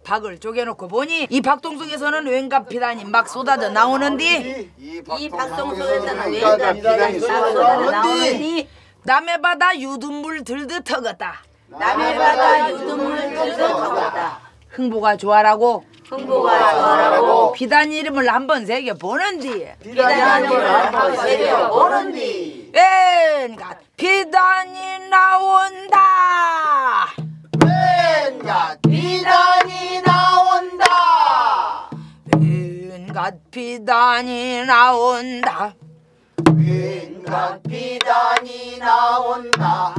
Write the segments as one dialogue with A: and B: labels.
A: 박을 쪼개놓고 보니 이 박동석에서는 웬가 비단이 막 쏟아져 나오는디
B: 이 박동석에서는 웬가 비단이 쏟아져 나오는디
A: 남해 바다 유둔물 들듯 터갔다.
B: 남해 바다 유둔물 들듯 터갔다.
A: 흥보가 좋아라고
B: 흥보가 좋아라고
A: 비단 이름을 한번 새겨보는디
B: 비단 이름을 한번 새겨보는디
A: 웬가 비단이 나온다.
B: 웬가 비단이 나온다.
A: 웬가 비단이 나온다.
B: 웬가 비단이 나온다.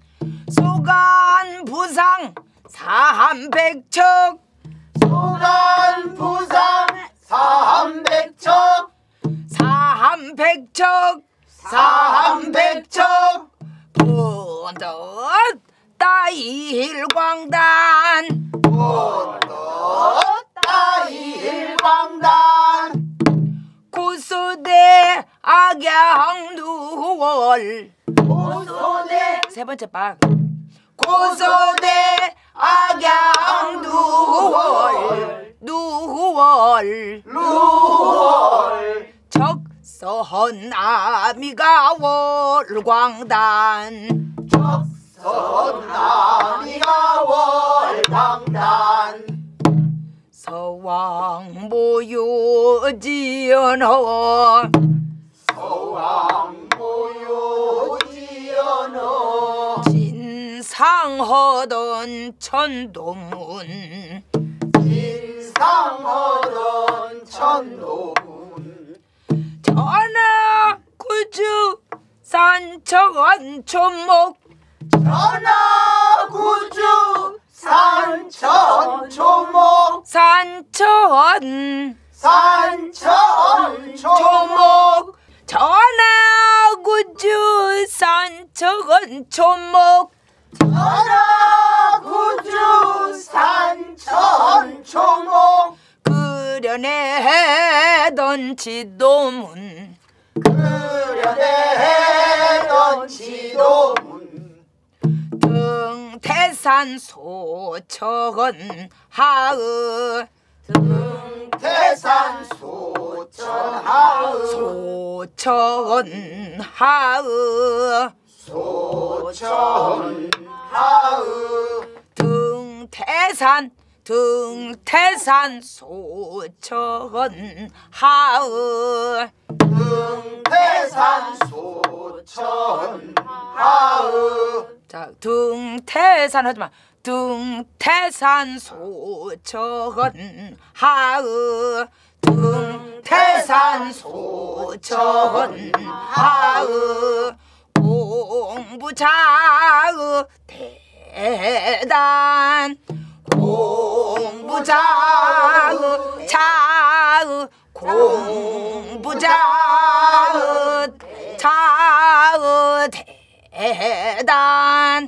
A: 소간 부상 사함백척
B: 소간 부상 사함백척
A: 사함백척
B: 사함백척
A: 본덧 따일광단
B: 본덧 따일광단
A: 고소대 악양누월
B: 고소대
A: 세 번째 박
B: 고소대 악양누월
A: 누월
B: 누월
A: 적선아미가 월광단
B: 적선아미가 월광단
A: 서왕모유지연허
B: 서왕모유지연허
A: 진상허던 천도문
B: 진상허던 천도문
A: 전하 구주 산천 초목
B: 전하 구주 산천 초목
A: 산천
B: 산천 초목
A: 초목 전하 구주 산천 초목
B: 전하 구주 산천 초목
A: 그려내던 지도문
B: 그려내던 지도문
A: 등태산 소천 하의
B: 등태산 소천하의
A: 소천 하의
B: 소천하의
A: 등태산 소천 하의
B: 등태산 소천하의
A: 자 등태산 하지마 등태산 소천 하의 등태산 소천 하의 공부자의 대단 공부자의 자의 공부자의 자의 대단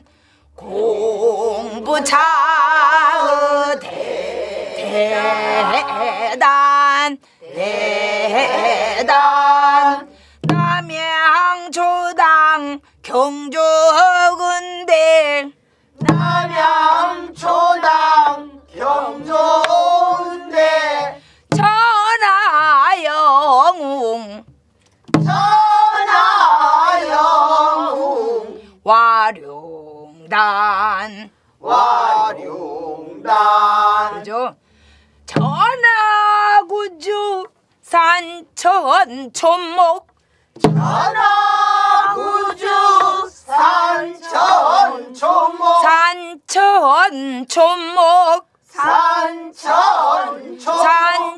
A: 공부자의 대단 대단 남양초당 경조군대
B: 남양초당 경조군대
A: 천하영웅
B: 천하영웅
A: 와룡단
B: 와룡단
A: 그죠? 천하구주 산천 초목
B: 천하구주 산천 초목
A: 산천 초목
B: 산천 초목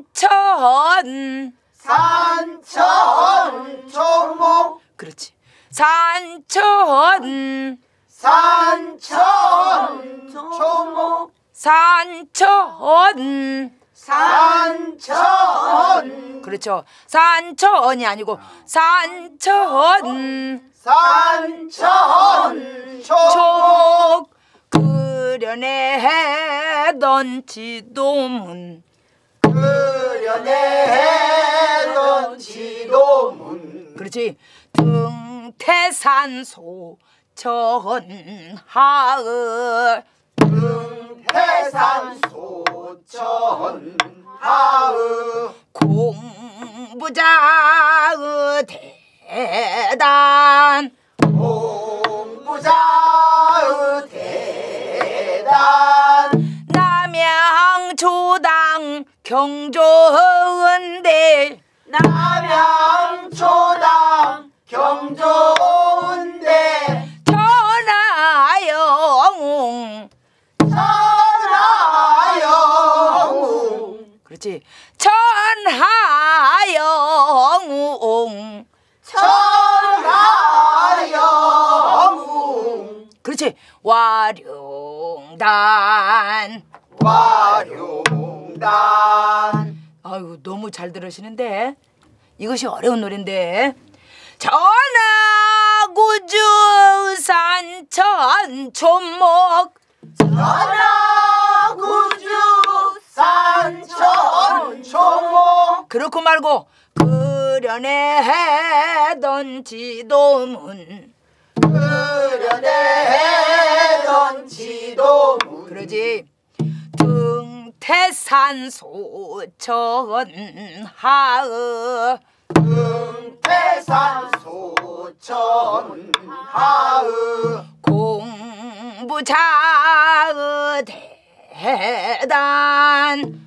B: 산천 초목
A: 그렇지 산천
B: 초목
A: 산천 그렇죠 산천이 아니고 산천 초목 그려내던 지도문
B: 그려내던 지도문
A: 그렇지 등태산 소천 하의
C: 등태산 소천 하의
A: 공부자의 대단
C: 공부자의 대단
A: 남양초당 경조은대
C: 남양초당 경조은대
A: 천하영웅
C: 천하영웅
A: 그렇지 천하영웅
C: 천하영웅
A: 그렇지 와룡단
C: 와룡단
A: 아유 너무 잘 들으시는데 이것이 어려운 노래인데 전하구주 산천초목
C: 전하구주 산천초목
A: 그렇고 말고 그련에 해던 지도문
C: 그려내던 지도문
A: 그러지 등태산 소천 하의
C: 등태산 소천 하의
A: 공부자의 대단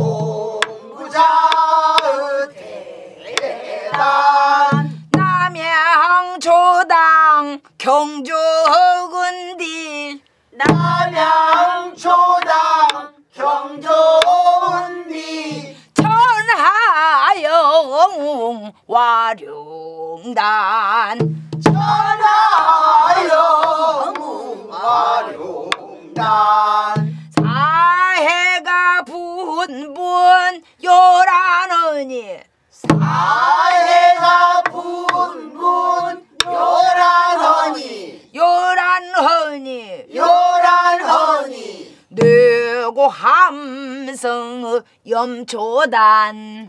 C: 공부자의 대단
A: 남양초당 경조군디
C: 남양초당 경조은디
A: 천하영웅 와룡단
C: 천하영웅 와룡단
A: 사해가 분분 요란하니
C: 사해가 분분 요란하니
A: 요란하니
C: 요란하니
A: 뇌고 함성 염초단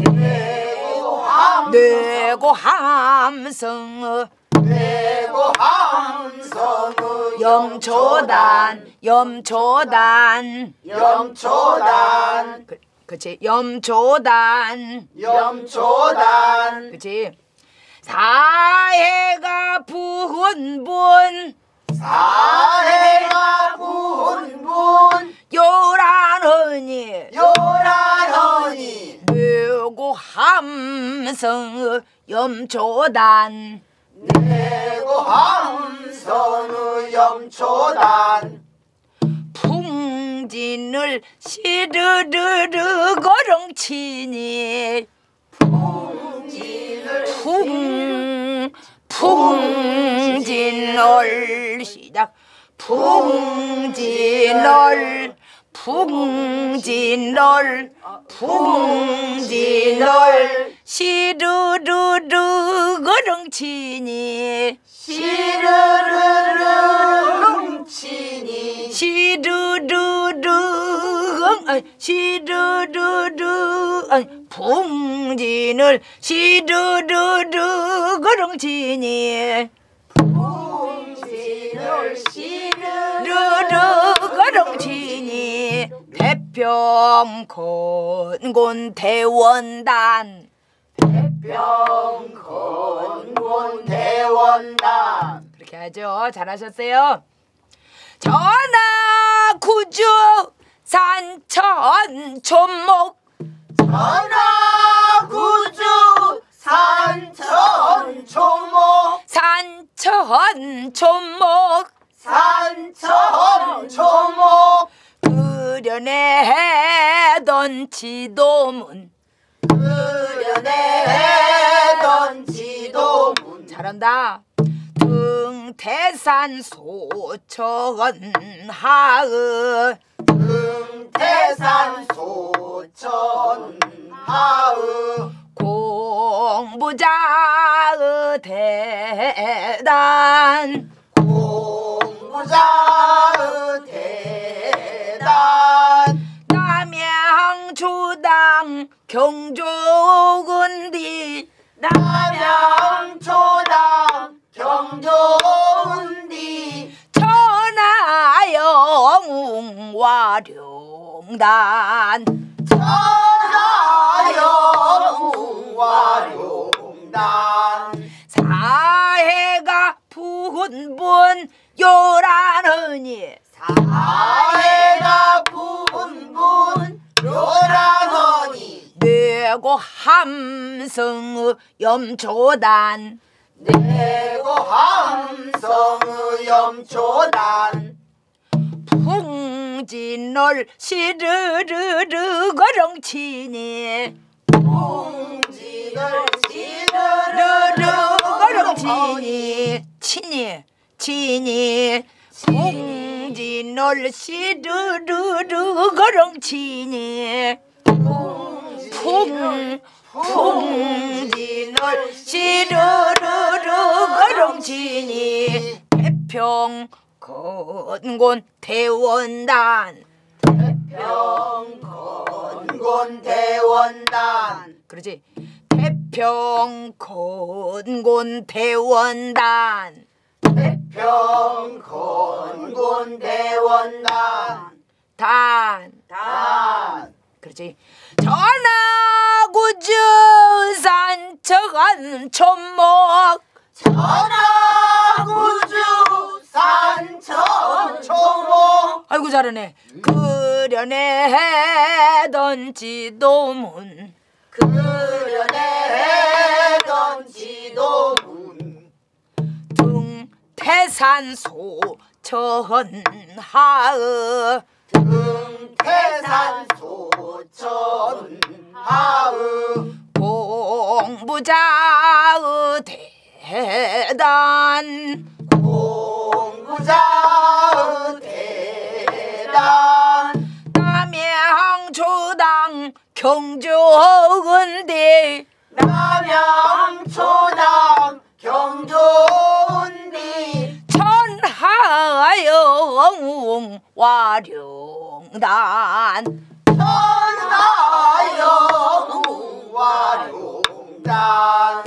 A: 뇌고 함성
C: 내고 함성의
A: 염초단 염초단
C: 염초단
A: 그치 염초단
C: 염초단
A: 그치 사해가 분분
C: 사해가 분분
A: 요란하니
C: 요란하니
A: 뇌고 함성 염초단
C: 내고 함성의 염초단
A: 풍진을 시르르르 거렁치니 풍진을 시작 풍진을 시르르르 거렁치니
C: 시르르르 훔치니
A: 풍진을 시르르르 거렁치니
C: 풍진을 시르르르
A: 르르 거렁치니 대평건곤 대원단
C: 병건곤 대원단
A: 그렇게 하죠. 잘하셨어요. 전하 구주 산천초목
C: 전하구주 산천초목
A: 산천초목
C: 산천초목
A: 그려내던 지도문
C: 그려내던 지도문
A: 잘한다. 등태산 소천 하의
C: 등태산 소천 하의
A: 공부자의 대단
C: 공부자의 대단
A: 남양초당 경조군디
C: 남양초당 경조은디
A: 천하영웅 용단
C: 천하영웅화룡단
A: 사해가 분분 요란하니
C: 사해가 분분 요란하니
A: 뇌고 함성의 염초단
C: 내고 함성의 염초단
A: 풍진을 시르르르 거렁치니
C: 풍진을
A: 르르 거렁치니
C: 시르르
A: 치니 풍진을 시르르르 거렁치니 풍진을 시르르르 거렁치니 태평 건곤 대원단
C: 평건곤 대원단
A: 그러지 태평 건곤 대원단
C: 평건곤 대원단
A: 단 그렇지 전하구주 산척한 촌목
C: 천하구주 산천초목
A: 아이고 잘하네 그려내던 지도문
C: 그려내던 지도문
A: 등태산소 천하의
C: 등태산소천하의
A: 공부자의 대단
C: 공부자의 대단
A: 남양초당 경조은대
C: 남양초당 경조은디
A: 천하영웅 와룡단
C: 천하영웅화룡단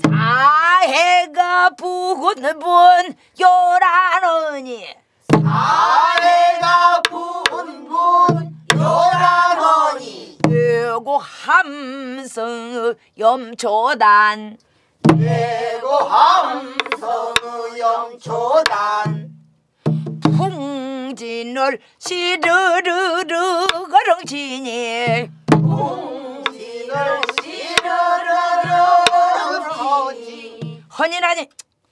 A: 사해가 분분 요란하니
C: 사해가 분분 요란하니
A: 뇌고 함성 염초단
C: 내고 함성의 염초단
A: 풍진을 시르르르 거렁치니
C: 풍진을 시르르르 거렁치니
A: 허니라니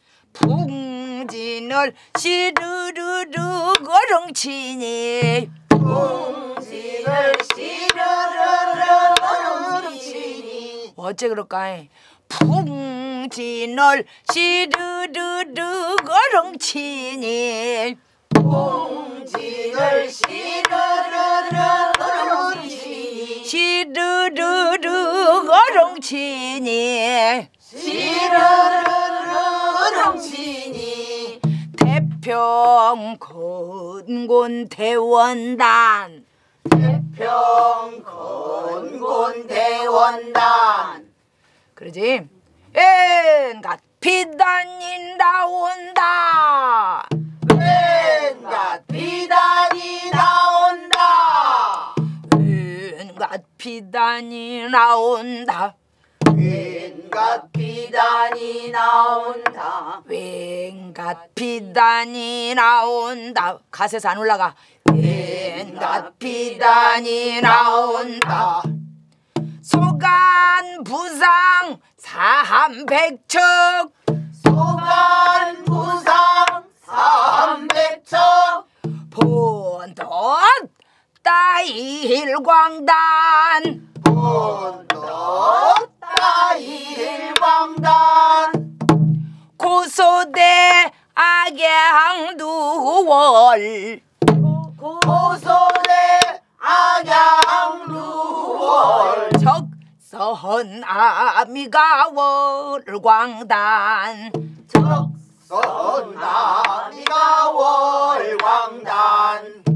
A: 풍진을 시르르르 거렁치니
C: 풍진을 시르르르 거렁치니
A: 어째 그럴까 풍진을 시르르르 거렁치니
C: 풍진을 시르르르 거렁치니
A: 시르르르 거렁치니
C: 시르르르 거렁치니
A: 태평 건곤 대원단
C: 평건곤 대원단
A: 그러지 엔갓 비단이 나온다
C: 왠갓 비단이 나온다
A: 왠갓 비단이 나온다
C: 왠갓 비단이 나온다
A: 왠갓 비단이 나온다 가세서 안 올라가 왠갓 비단이 나온다 소간 부상 삼백척
C: 소간 부상 삼백척
A: 본돈 따일광단
C: 본덕 따일광단
A: 고소대 악양두월
C: 고소대 악양루월
A: 적선아미가 월광단
C: 적선아미가 월광단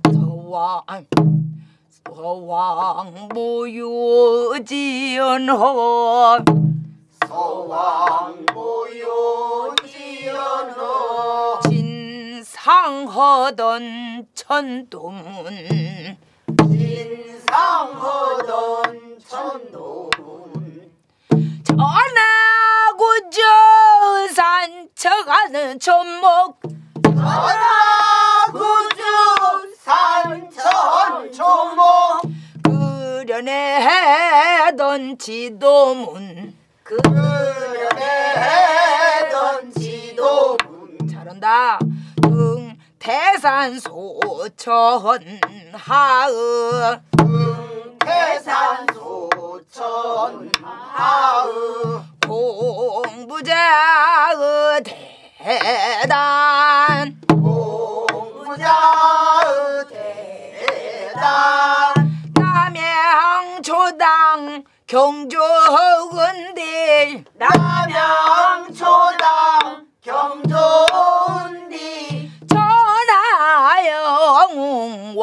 A: 서왕무유지연호
C: 서왕무유지연호
A: 진상하던 천도문
C: 진상하던 인상하던 천도문
A: 전하고 저산 쳐가는 천목
C: 전하구주 산천 초목
A: 그려내던 지도문
C: 그려내던 지도문
A: 잘한다. 대산소천 하의
C: 태산소천 하의
A: 공부자의 대단
C: 공부자의 대단
A: 남양초당 경조은디
C: 남양초당 경조은디
A: 전하영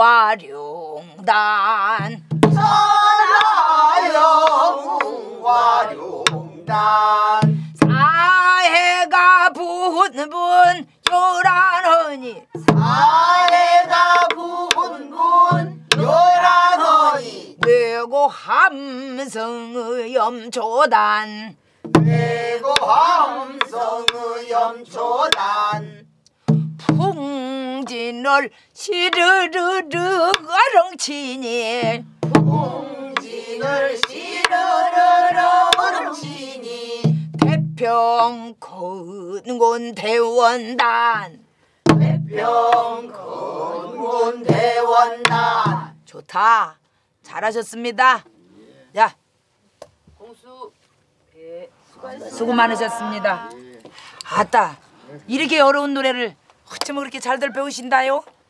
A: 와룡단
C: 전하영 와룡단
A: 사해가 분분 요란하니
C: 사해가 분분 요란하니
A: 뇌고 함성의 염초단
C: 내고 함성의 염초단
A: 풍진을 시르르르 어렁치니
C: 풍진을 시르르르 얼음치니
A: 태평 건곤 대원단
C: 병건곤 대원단
A: 좋다. 잘하셨습니다. 야,
B: 공수
A: 수고 많으셨습니다. 아따, 이렇게 어려운 노래를 어쩌면 그렇게 잘들 배우신다요?